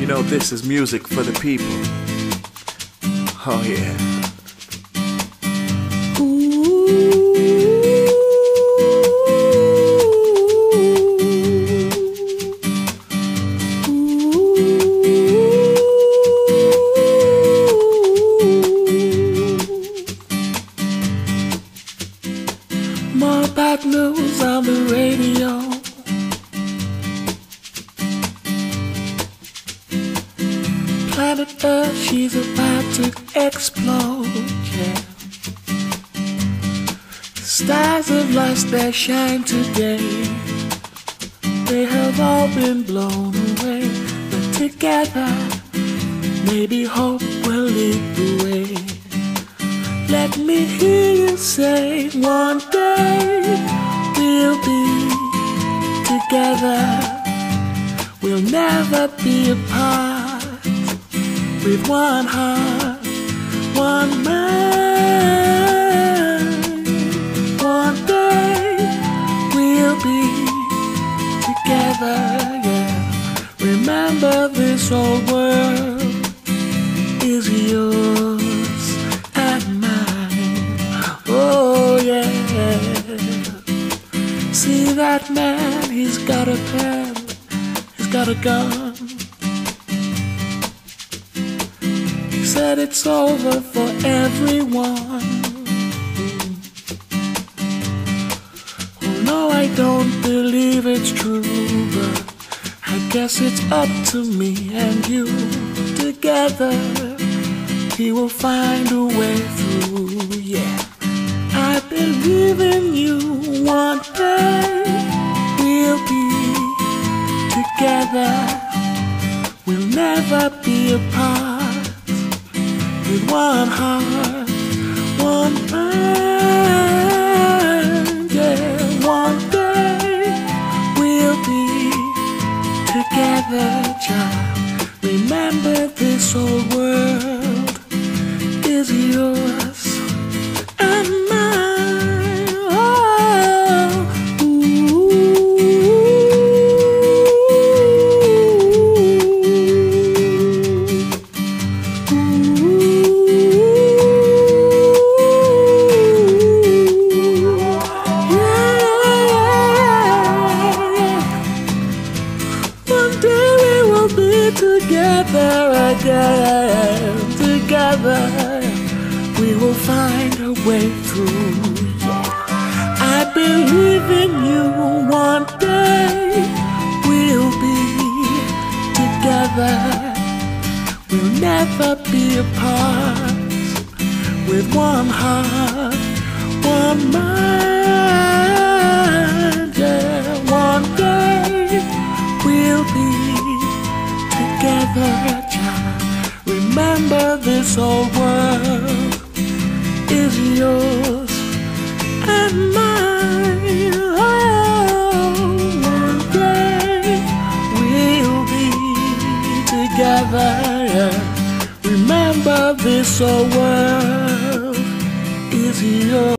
You know, this is music for the people. Oh yeah. More bad news on the radio. Planet Earth, she's about to explode, yeah. Stars have lost their shine today. They have all been blown away. But together, maybe hope will lead the way. Let me hear you say, one day we'll be together. We'll never be apart. With one heart, one mind. One day we'll be together, yeah. Remember, this whole world is yours and mine. Oh yeah. See that man, he's got a pen, he's got a gun. Said it's over for everyone. Oh no, I don't believe it's true, but I guess it's up to me and you. Together we will find a way through, yeah. I believe in you. One day we'll be together. We'll never be apart. With one heart, one mind, yeah. One day we'll be together, child. Remember, this whole world is yours and mine. Oh, together again, together we will find a way through, yeah. I believe in you. One day we'll be together. We'll never be apart. With one heart, one mind, yeah. One day we'll be together, child. Remember, this whole world is yours and mine. Oh, one day we'll be together, yeah. Remember, this whole world is yours.